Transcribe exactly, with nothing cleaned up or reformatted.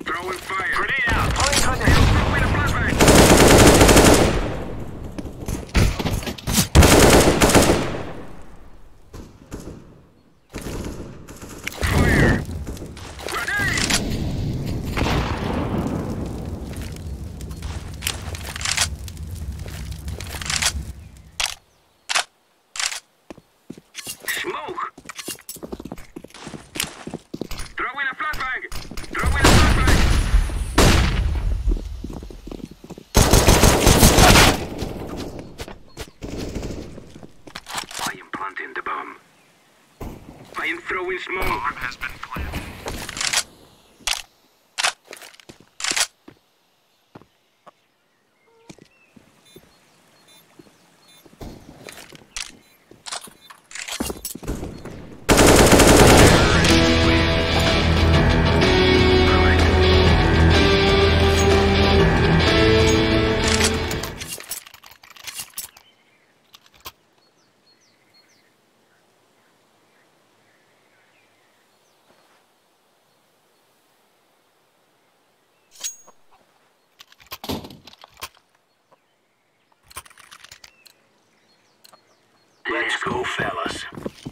Throwing fire. Grenade out. Throwing grenade. Throwing a flashbang. Fire. Grenade. Smoke. Throwing a flashbang. Throwing a flashbang. I am planting the bomb. I am throwing smoke. Bomb has been planted. Let's go, fellas.